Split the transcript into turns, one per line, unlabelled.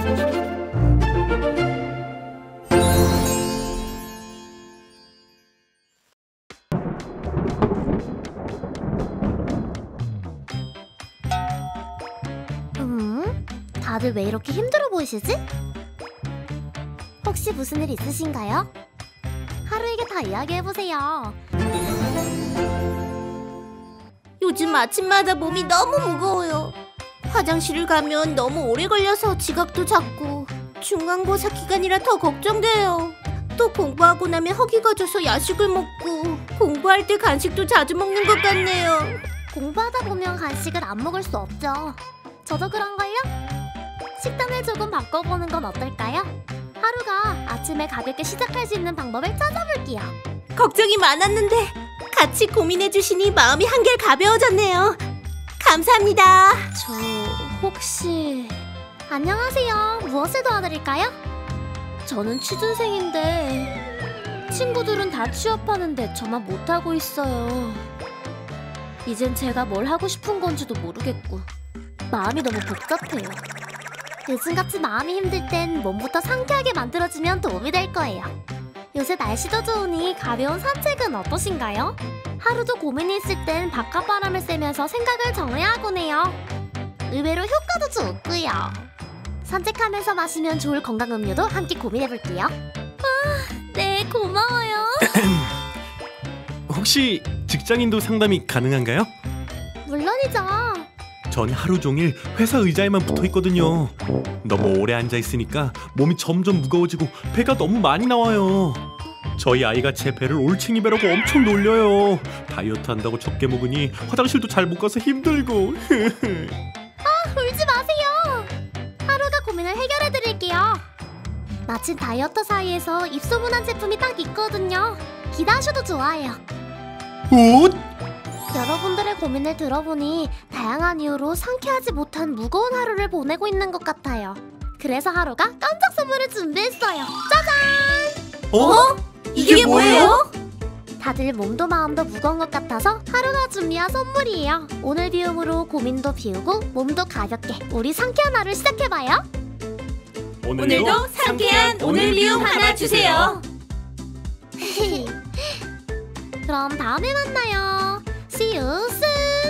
다들 왜 이렇게 힘들어 보이시지? 혹시 무슨 일 있으신가요? 하루에게 다 이야기해보세요.
요즘 아침마다 몸이 너무 무거워요. 화장실을 가면 너무 오래 걸려서 지각도 잦고 중간고사 기간이라 더 걱정돼요. 또 공부하고 나면 허기가 져서 야식을 먹고 공부할 때 간식도 자주 먹는 것 같네요.
공부하다 보면 간식을 안 먹을 수 없죠. 저도 그런걸요? 식단을 조금 바꿔보는 건 어떨까요? 하루가 아침에 가볍게 시작할 수 있는 방법을 찾아볼게요.
걱정이 많았는데 같이 고민해주시니 마음이 한결 가벼워졌네요. 감사합니다.
저 혹시... 안녕하세요. 무엇을 도와드릴까요? 저는 취준생인데 친구들은 다 취업하는데 저만 못하고 있어요. 이젠 제가 뭘 하고 싶은 건지도 모르겠고 마음이 너무 복잡해요. 요즘같이 마음이 힘들 땐 몸부터 상쾌하게 만들어주면 도움이 될 거예요. 요새 날씨도 좋으니 가벼운 산책은 어떠신가요? 하루도 고민이 있을 땐 바깥바람을 쐬면서 생각을 정리하곤 해요. 의외로 효과도 좋고요. 산책하면서 마시면 좋을 건강음료도 함께 고민해볼게요. 네, 고마워요.
혹시 직장인도 상담이 가능한가요?
물론이죠.
전 하루 종일 회사 의자에만 붙어 있거든요. 너무 오래 앉아 있으니까 몸이 점점 무거워지고 배가 너무 많이 나와요. 저희 아이가 제 배를 올챙이 배라고 엄청 놀려요. 다이어트 한다고 적게 먹으니 화장실도 잘 못 가서 힘들고.
울지 마세요. 하루가 고민을 해결해드릴게요. 마침 다이어트 사이에서 입소문한 제품이 딱 있거든요. 기다셔도 좋아요.
옷?
여러분들의 고민을 들어보니 다양한 이유로 상쾌하지 못한 무거운 하루를 보내고 있는 것 같아요. 그래서 하루가 깜짝 선물을 준비했어요. 짜잔!
어? 이게 뭐예요?
다들 몸도 마음도 무거운 것 같아서 하루가 준비한 선물이에요. 오늘 비움으로 고민도 비우고 몸도 가볍게 우리 상쾌한 하루 시작해봐요.
오늘도 상쾌한 오늘 비움 하나 주세요.
그럼 다음에 만나요. See you soon!